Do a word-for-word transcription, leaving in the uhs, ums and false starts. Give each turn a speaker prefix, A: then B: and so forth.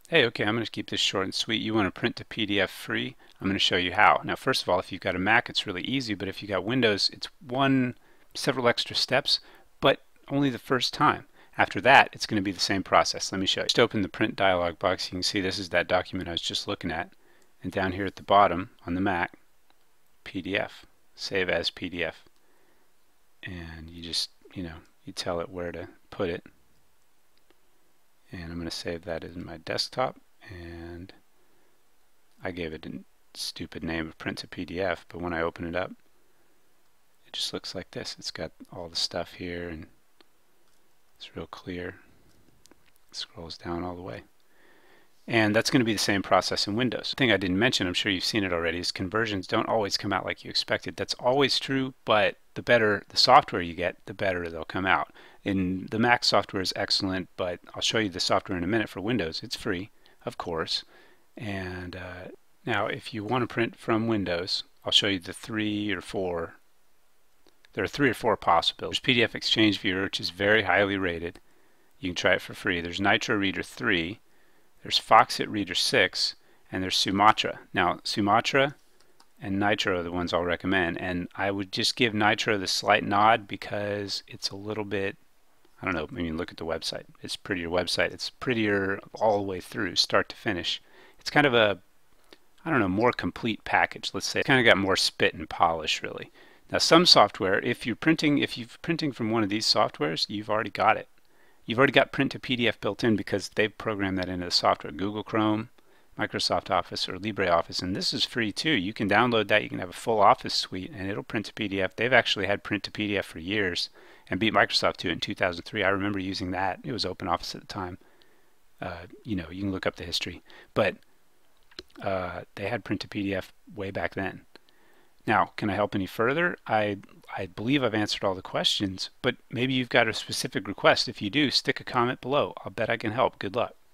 A: Hey, okay, I'm going to keep this short and sweet. You want to print to P D F free? I'm going to show you how. Now, first of all, if you've got a Mac, it's really easy, but if you've got Windows, it's one, several extra steps, but only the first time. After that, it's going to be the same process. Let me show you. Just open the print dialog box. You can see this is that document I was just looking at. And down here at the bottom on the Mac, P D F, save as P D F. And you just, you know, you tell it where to put it. And I'm going to save that in my desktop, and I gave it a stupid name of print to P D F, but when I open it up it just looks like this. It's got all the stuff here and it's real clear. It scrolls down all the way. And that's going to be the same process in Windows. The thing I didn't mention, I'm sure you've seen it already, is conversions don't always come out like you expected. That's always true, but the better the software you get, the better they'll come out. In the Mac software is excellent, but I'll show you the software in a minute for Windows. It's free, of course. And uh, now if you want to print from Windows, I'll show you the three or four. There are three or four possibilities. There's P D F Exchange Viewer, which is very highly rated. You can try it for free. There's Nitro Reader three. There's Foxit Reader six, and there's Sumatra. Now, Sumatra and Nitro are the ones I'll recommend, and I would just give Nitro the slight nod because it's a little bit, I don't know, I mean, look at the website. It's a prettier website. It's prettier all the way through, start to finish. It's kind of a, I don't know, more complete package, let's say. It's kind of got more spit and polish, really. Now, some software, if you're printing, if you're printing from one of these softwares, you've already got it. You've already got print to P D F built in because they've programmed that into the software. Google Chrome, Microsoft Office, or LibreOffice, and this is free too. You can download that. You can have a full Office suite, and it'll print to P D F. They've actually had print to P D F for years and beat Microsoft to it in two thousand three. I remember using that. It was Open Office at the time. Uh, you know, you can look up the history, but uh, they had print to P D F way back then. Now, can I help any further? I I believe I've answered all the questions, but maybe you've got a specific request. If you do, stick a comment below. I'll bet I can help. Good luck.